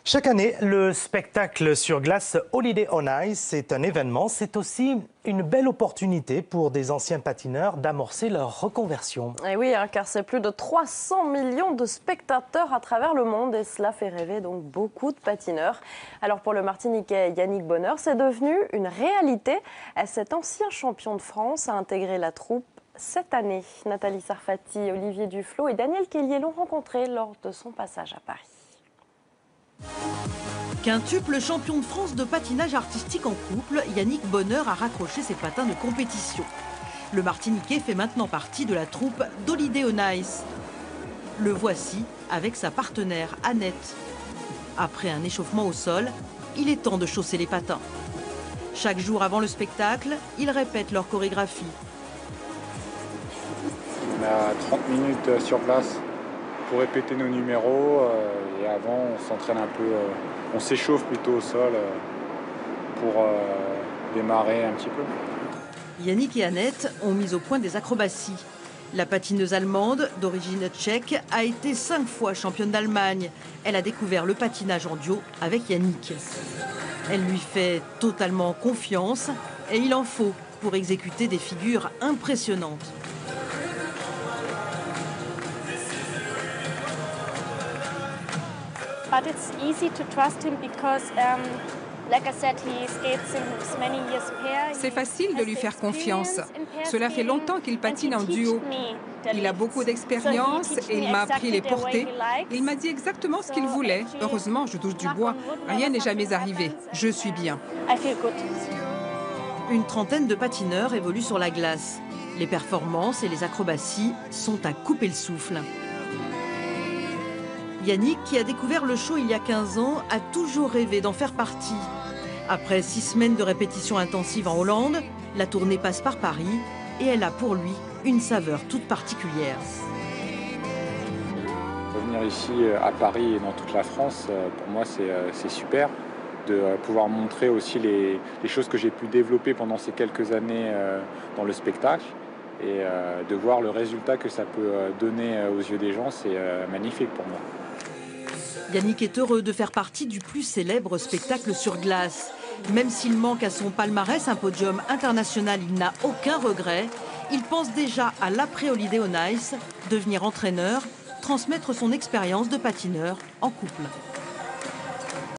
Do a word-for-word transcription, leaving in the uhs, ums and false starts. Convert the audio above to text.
Chaque année, le spectacle sur glace Holiday on Ice est un événement. C'est aussi une belle opportunité pour des anciens patineurs d'amorcer leur reconversion. Et oui, hein, car c'est plus de trois cents millions de spectateurs à travers le monde et cela fait rêver donc beaucoup de patineurs. Alors pour le Martiniquais Yannick Bonheur, c'est devenu une réalité. Cet ancien champion de France a intégré la troupe cette année. Nathalie Sarfati, Olivier Duflo et Daniel Kellier l'ont rencontré lors de son passage à Paris. Quintuple champion de France de patinage artistique en couple, Yannick Bonheur a raccroché ses patins de compétition. Le Martiniquais fait maintenant partie de la troupe d'Holiday on Ice. Le voici avec sa partenaire Annette. Après un échauffement au sol, il est temps de chausser les patins. Chaque jour avant le spectacle, ils répètent leur chorégraphie. On a trente minutes sur place pour répéter nos numéros euh, et avant on s'entraîne un peu, euh, on s'échauffe plutôt au sol euh, pour euh, démarrer un petit peu. Yannick et Annette ont mis au point des acrobaties. La patineuse allemande, d'origine tchèque, a été cinq fois championne d'Allemagne. Elle a découvert le patinage en duo avec Yannick. Elle lui fait totalement confiance et il en faut pour exécuter des figures impressionnantes. But it's easy to trust him because, um, like I said, he skates since many years pair. C'est facile de lui faire confiance. Cela fait longtemps qu'il patine en duo. Il a beaucoup d'expérience et il m'a appris les portées. Il m'a dit exactement ce qu'il voulait. Heureusement, je touche du bois. Rien n'est jamais arrivé. Je suis bien. I feel good. Une trentaine de patineurs évoluent sur la glace. Les performances et les acrobaties sont à couper le souffle. Yannick, qui a découvert le show il y a quinze ans, a toujours rêvé d'en faire partie. Après six semaines de répétitions intensives en Hollande, la tournée passe par Paris et elle a pour lui une saveur toute particulière. Revenir ici à Paris et dans toute la France, pour moi c'est super de pouvoir montrer aussi les, les choses que j'ai pu développer pendant ces quelques années dans le spectacle et de voir le résultat que ça peut donner aux yeux des gens, c'est magnifique pour moi. Yannick est heureux de faire partie du plus célèbre spectacle sur glace. Même s'il manque à son palmarès un podium international, il n'a aucun regret. Il pense déjà à l'après Holiday on Ice, devenir entraîneur, transmettre son expérience de patineur en couple.